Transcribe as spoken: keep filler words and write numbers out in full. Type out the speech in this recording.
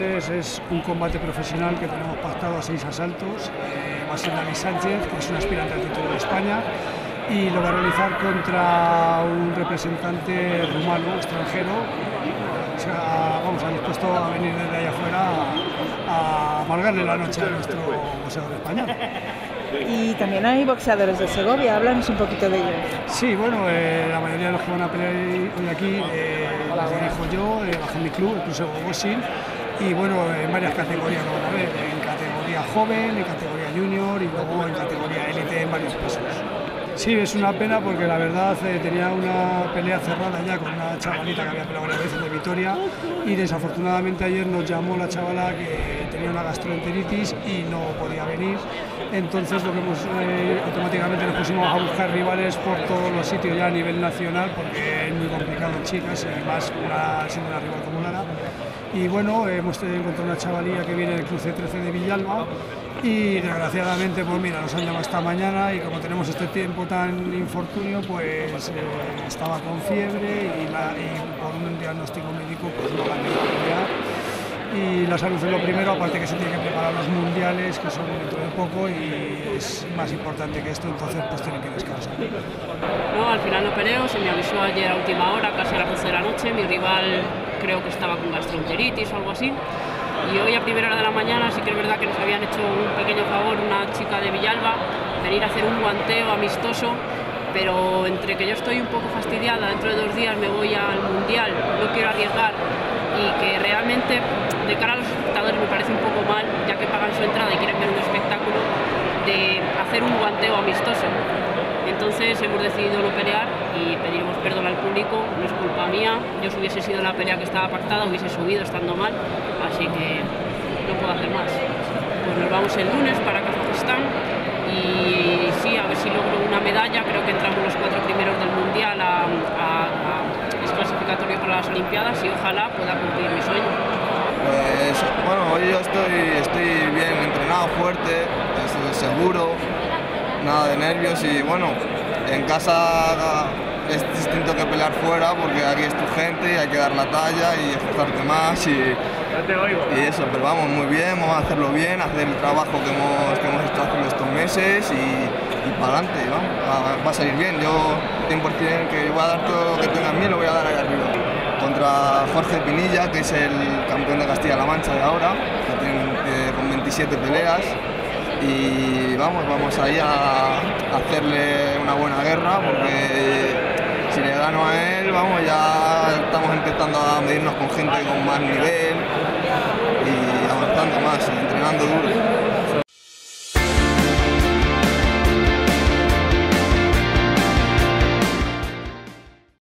Es un combate profesional que tenemos pactado a seis asaltos. Eh, va a ser David Sánchez, que es un aspirante al título de España, y lo va a realizar contra un representante rumano, extranjero. O sea, vamos, a dispuesto a venir desde allá afuera a, a amargarle la noche a nuestro boxeador español. Y también hay boxeadores de Segovia, háblanos un poquito de ellos. Sí, bueno, eh, la mayoría de los que van a pelear hoy aquí eh, los dirijo yo, eh, bajo mi club, el Club Sego Boxing, y bueno, en varias categorías lo van a ver, en categoría joven, en categoría junior y luego en categoría élite en varios pesos. Sí, es una pena porque la verdad eh, tenía una pelea cerrada ya con una chavalita que había peleado varias veces de Vitoria y desafortunadamente ayer nos llamó la chavala que tenía una gastroenteritis y no podía venir. Entonces lo que hemos, eh, automáticamente nos pusimos a buscar rivales por todos los sitios ya a nivel nacional porque es muy complicado en chicas y más una, siendo una rival como Lara. Y bueno, hemos encontrado una chavalía que viene del Club C trece de Villalba y desgraciadamente pues mira, nos han llamado esta mañana y como tenemos este tiempo tan infortunio pues eh, estaba con fiebre y, la, y por un diagnóstico médico pues no la han podido pelear. Y la salud es lo primero, aparte que se tienen que preparar los mundiales que son dentro de poco y es más importante que esto, entonces pues tienen que descansar. No, al final no peleo, se me avisó ayer a última hora, casi a las once de la noche, mi rival creo que estaba con gastroenteritis o algo así. Y hoy a primera hora de la mañana sí que es verdad que nos habían hecho un pequeño favor una chica de Villalba, venir a hacer un guanteo amistoso, pero entre que yo estoy un poco fastidiada, dentro de dos días me voy al Mundial, no quiero arriesgar y que realmente de cara a los espectadores me parece un poco mal, ya que pagan su entrada y quieren ver un espectáculo, de hacer un guanteo amistoso. Entonces hemos decidido no pelear y pediremos perdón al público, no es culpa mía, yo si hubiese sido la pelea que estaba pactada hubiese subido estando mal, así que no puedo hacer más. Pues nos vamos el lunes para Kazajistán y sí, a ver si logro una medalla, creo que entramos los cuatro primeros del Mundial, a, a, a, es clasificatorio para las Olimpiadas y ojalá pueda cumplir mi sueño. Pues bueno, hoy yo estoy, estoy bien entrenado, fuerte, seguro, nada de nervios y bueno, en casa es distinto que pelear fuera porque aquí es tu gente y hay que dar la talla y esforzarte más y, y eso, pero vamos muy bien, vamos a hacerlo bien, hacer el trabajo que hemos, que hemos estado haciendo estos meses y, y para adelante, vamos, va, va a salir bien, yo cien por cien que voy a dar todo lo que tenga en mí, lo voy a dar ahí arriba. Contra Jorge Pinilla, que es el campeón de Castilla-La Mancha de ahora, que tiene, eh, con veintisiete peleas. Y vamos, vamos ahí a hacerle una buena guerra porque si le gano a él, vamos, ya estamos empezando a medirnos con gente con más nivel y avanzando más, entrenando duro.